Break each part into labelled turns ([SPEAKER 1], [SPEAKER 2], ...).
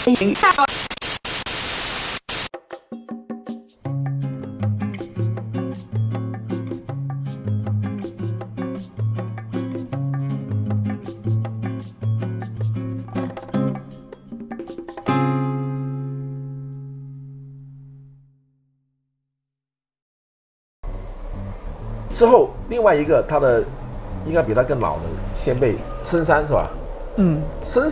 [SPEAKER 1] 之后，另外一个他的应该比他更老的先辈深山是吧？深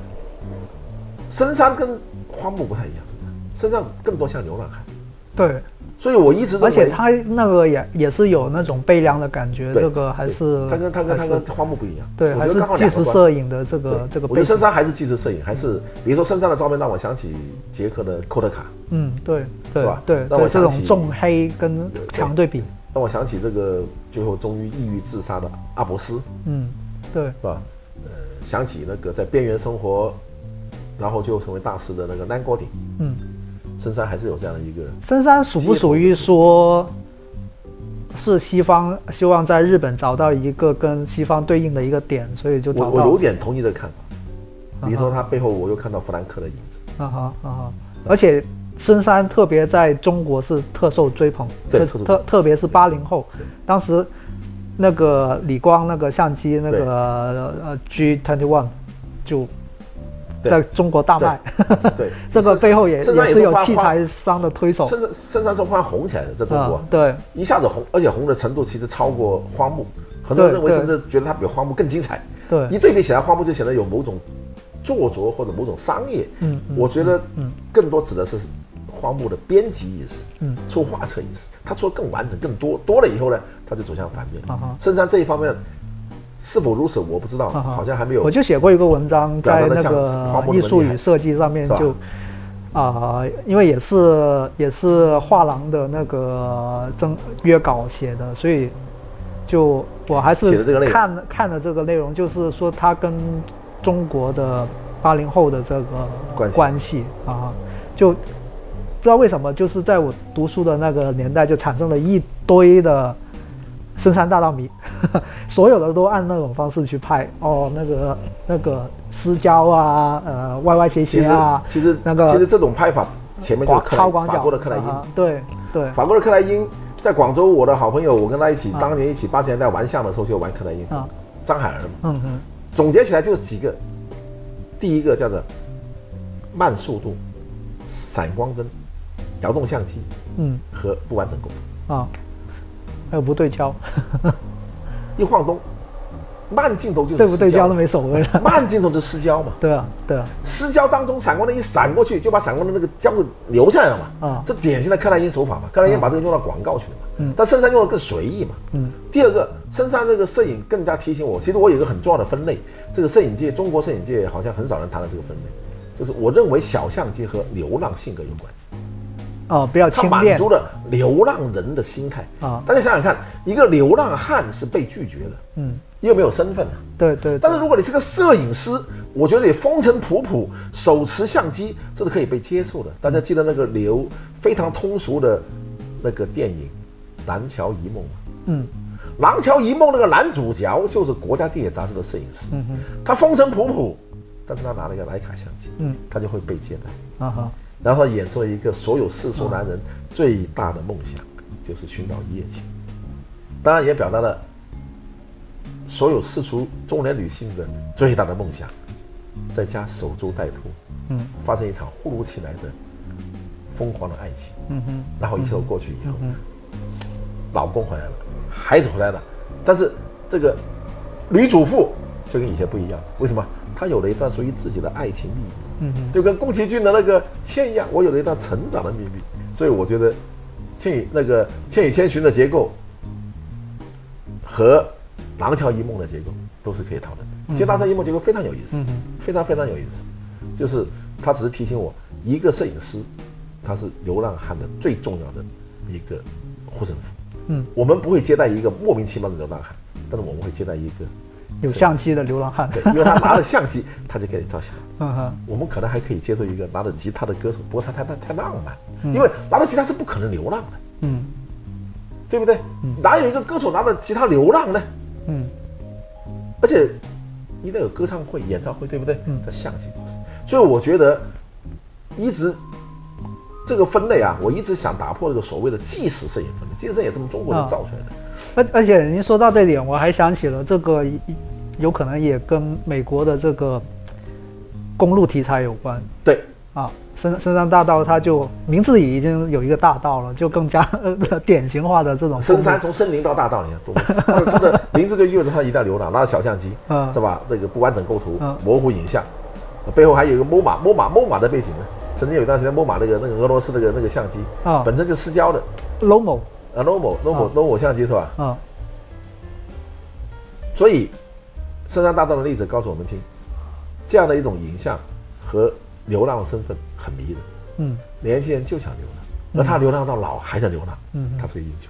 [SPEAKER 1] 山跟花木不太一样，深山更多像流浪汉。
[SPEAKER 2] 对，
[SPEAKER 1] 所以我一直认为，
[SPEAKER 2] 而且他那个也是有那种悲凉的感觉，这个还是
[SPEAKER 1] 他跟花木不一样。
[SPEAKER 2] 对，还是纪实摄影的这个。
[SPEAKER 1] 我觉得深山还是纪实摄影，还是比如说深山的照片让我想起捷克的寇特卡。
[SPEAKER 2] 对，
[SPEAKER 1] 是吧？
[SPEAKER 2] 对，让我想起这种重黑跟强对比。
[SPEAKER 1] 让我想起这个最后终于抑郁自杀的阿伯斯，
[SPEAKER 2] 对，
[SPEAKER 1] 是吧？想起那个在边缘生活，然后最后成为大师的那个南郭顶，深山还是有这样的一个。深
[SPEAKER 2] 山属不属于说，是西方希望在日本找到一个跟西方对应的一个点，所以就找到。
[SPEAKER 1] 我有点同意这个看法，比如说他背后我又看到弗兰克的影子，
[SPEAKER 2] 而且。深山特别在中国是特受追捧，特别是80后，当时那个理光那个相机那个G21 就在中国大卖，
[SPEAKER 1] 对，
[SPEAKER 2] 这个背后也是有器材商的推手。
[SPEAKER 1] 深山是忽然红起来的，在中国，
[SPEAKER 2] 对，
[SPEAKER 1] 一下子红，而且红的程度其实超过花木，很多人认为甚至觉得它比花木更精彩。
[SPEAKER 2] 对，
[SPEAKER 1] 一对比起来，花木就显得有某种做作或者某种商业。我觉得更多指的是。花木的编辑意识，出画册意识，他出的更完整、更多了以后呢，他就走向反面。深山这一方面是否如此，我不知道，好像还没有。
[SPEAKER 2] 我就写过一个文章，在那个艺术与设计上面就，因为也是画廊的那个约稿写的，所以就我还是看了这个内容，就是说他跟中国的80后的这个关系就。不知道为什么，就是在我读书的那个年代，就产生了一堆的深山大道迷，所有的都按那种方式去拍那个私交歪歪斜斜啊。
[SPEAKER 1] 其实这种拍法前面就是法国的克莱因，
[SPEAKER 2] 对，
[SPEAKER 1] 法国的克莱因在广州，我的好朋友，我跟他当年一起80年代玩相的时候就玩克莱因，张海儿，总结起来就是几个，第一个叫做慢速度、闪光灯。摇动相机，和不完整构图
[SPEAKER 2] 还有不对焦，
[SPEAKER 1] 一晃动，慢镜头就是
[SPEAKER 2] 对不对焦都没所谓了，
[SPEAKER 1] 慢镜头就是失焦嘛，
[SPEAKER 2] 对啊，
[SPEAKER 1] 失焦当中闪光灯一闪过去，就把闪光灯那个焦留下来了嘛，这典型的克莱因手法嘛，克莱因把这个用到广告去了嘛，但深山用的更随意嘛，第二个，深山这个摄影更加提醒我，其实我有一个很重要的分类，这个摄影界，中国摄影界好像很少人谈到这个分类，就是我认为小相机和流浪性格有关系。
[SPEAKER 2] 比较轻便，
[SPEAKER 1] 他满足了流浪人的心态大家想想看，一个流浪汉是被拒绝的，又没有身份
[SPEAKER 2] 对。
[SPEAKER 1] 但是如果你是个摄影师，我觉得你风尘仆仆，手持相机，这是可以被接受的。大家记得那个非常通俗的那个电影《廊桥遗梦》吗？廊桥遗梦那个男主角就是国家地理杂志的摄影师，他风尘仆仆，但是他拿了一个徕卡相机，他就会被接待。然后演出了一个所有世俗男人最大的梦想，就是寻找一夜情。当然也表达了所有世俗中年女性的最大的梦想，在家守株待兔，发生一场忽如其来的疯狂的爱情，然后一切都过去以后，老公回来了，孩子回来了，但是这个女主妇就跟以前不一样，为什么？她有了一段属于自己的爱情秘密。就跟宫崎骏的那个千一样，我有了一段成长的秘密，所以我觉得千与千寻的结构和廊桥遗梦的结构都是可以讨论的。其实廊桥遗梦结构非常有意思，非常有意思，就是它只是提醒我，一个摄影师他是流浪汉的最重要的一个护身符。我们不会接待一个莫名其妙的流浪汉，但是我们会接待一个
[SPEAKER 2] 有相机的流浪汉，
[SPEAKER 1] 对，因为他拿了相机，他就给你照相。我们可能还可以接受一个拿着吉他的歌手，不过他太浪漫，因为拿着吉他是不可能流浪的，对不对？哪有一个歌手拿着吉他流浪呢？而且一定有歌唱会、演唱会，对不对？他相机不是，所以我觉得一直这个分类啊，我一直想打破这个所谓的纪实摄影分类，纪实摄影也是我们中国人造出来的。
[SPEAKER 2] 而且您说到这点，我还想起了这个有可能也跟美国的这个公路题材有关。
[SPEAKER 1] 对
[SPEAKER 2] 啊，深山大道它就名字已经有一个大道了，就更加典型化的这种。
[SPEAKER 1] 深山从森林到大道，你看多它的名字就意味着它一代流浪，拿着小相机，是吧？这个不完整构图，模糊影像，背后还有一个 MoMA 的背景呢。曾经有一段时间，MoMA 那个俄罗斯那个相机本身就失焦的 Lomo 相机是吧？所以深山大道的例子告诉我们听，这样的一种影像和流浪的身份很迷人。年轻人就想流浪，而他流浪到老还在流浪，他是个英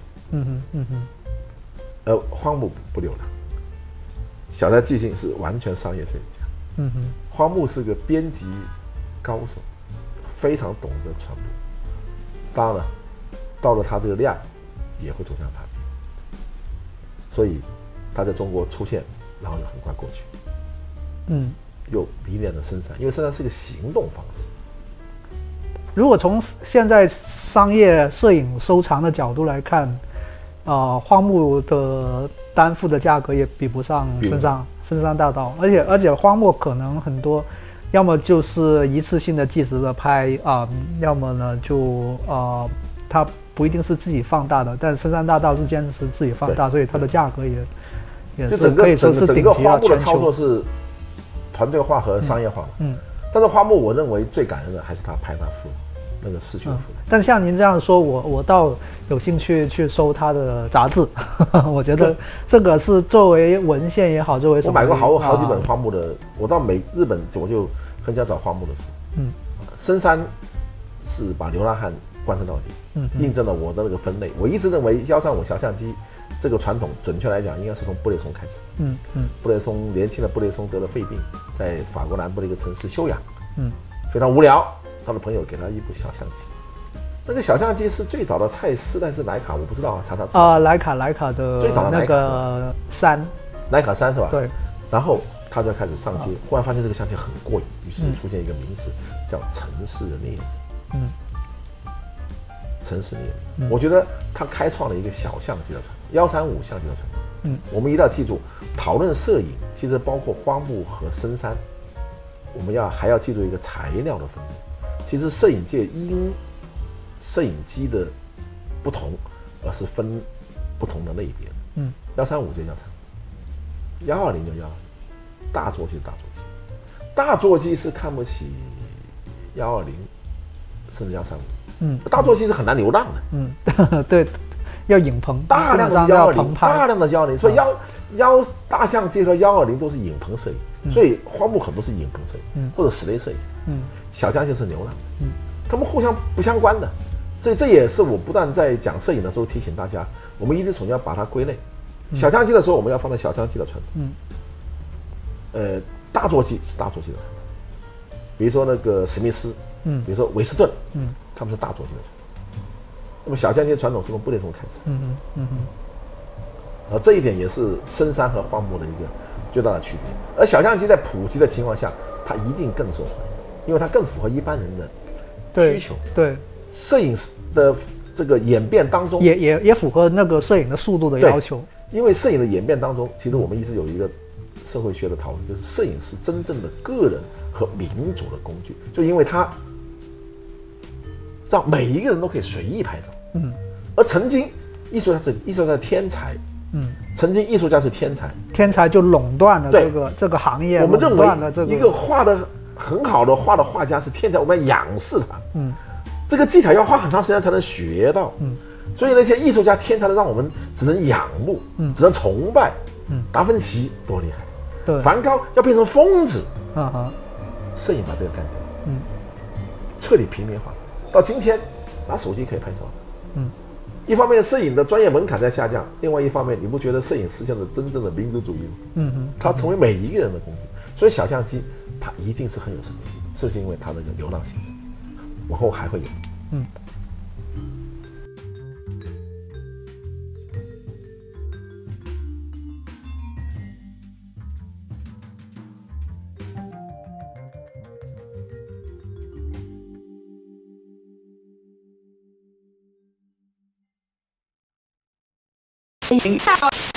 [SPEAKER 1] 雄。荒木不流浪，小山纪信是完全商业摄影家。荒木是个编辑高手，非常懂得传播。当然了，到了他这个量，也会走向攀比。所以他在中国出现，然后又很快过去。又迷恋了深山，因为深山是一个行动方式。
[SPEAKER 2] 如果从现在商业摄影收藏的角度来看，荒木的单幅的价格也比不上深山大道，而且荒木可能很多，要么就是一次性的即时的拍要么呢就它不一定是自己放大的，但深山大道是坚持自己放大，所以它的价格也是可以说是顶级了。
[SPEAKER 1] 荒木的操作是团队化和商业化嘛。但是荒木我认为最感人的还是他拍那幅那个逝去的附带。
[SPEAKER 2] 但像您这样说，我倒有兴趣去收他的杂志。我觉得这个是作为文献也好，作为什么，
[SPEAKER 1] 我买过好几本荒木的。我到日本我就很想找荒木的书。深山是把流浪汉贯彻到底，印证了我的那个分类。我一直认为135小相机这个传统，准确来讲应该是从布列松开始。布列松年轻的布列松得了肺病，在法国南部的一个城市休养。非常无聊，他的朋友给他一部小相机。那个小相机是最早的蔡司，但是徕卡我不知道啊，查。
[SPEAKER 2] 徕卡的
[SPEAKER 1] 最早的
[SPEAKER 2] 那个3，
[SPEAKER 1] 徕卡3是吧？
[SPEAKER 2] 对。
[SPEAKER 1] 然后他就开始上街，忽然发现这个相机很过瘾，于是出现一个名词叫城市的猎人。城市猎人，我觉得他开创了一个小相机的传统，135相机的传统。我们一定要记住，讨论摄影其实包括荒木和深山，我们还要记住一个材料的分类。其实摄影界因摄影机的不同而是分不同的类别的。135就135，120就120，大座机是大座机，大座机是看不起120，甚至135。大座机是很难流浪的。
[SPEAKER 2] 对，要影棚，
[SPEAKER 1] 大量的120，大量的120，所以大相机和120都是影棚摄影，所以荒木很多是影棚摄影，或者室内摄影。小相机是流浪，他们互相不相关的。所以这也是我不断在讲摄影的时候提醒大家，我们一定首先要把它归类。小相机的时候，我们要放在小相机的传统。大座机是大座机的传统，比如说那个史密斯，比如说韦斯顿，他们是大座机的传统。那么小相机的传统是从布列松开始。而这一点也是深山和荒木的一个最大的区别。而小相机在普及的情况下，它一定更受欢迎，因为它更符合一般人的需求。
[SPEAKER 2] 对，
[SPEAKER 1] 摄影的这个演变当中，
[SPEAKER 2] 也符合那个摄影的速度的要求。
[SPEAKER 1] 因为摄影的演变当中，其实我们一直有一个社会学的讨论，就是摄影是真正的个人和民主的工具，就因为它让每一个人都可以随意拍照。而曾经艺术家是天才。曾经艺术家是天才
[SPEAKER 2] 就垄断了这个行业。
[SPEAKER 1] 我们认为一个画的很好的画家是天才，我们要仰视他。这个技巧要花很长时间才能学到。所以那些艺术家天才的让我们只能仰慕，只能崇拜。达芬奇多厉害，
[SPEAKER 2] 对，
[SPEAKER 1] 梵高要变成疯子。摄影把这个干掉，彻底平民化。到今天，拿手机可以拍照。一方面摄影的专业门槛在下降，另外一方面你不觉得摄影实现了真正的民族主义吗？它成为每一个人的工具。所以小相机它一定是很有生命力，是不是因为它那个流浪性质？往后还会有。
[SPEAKER 3] 影。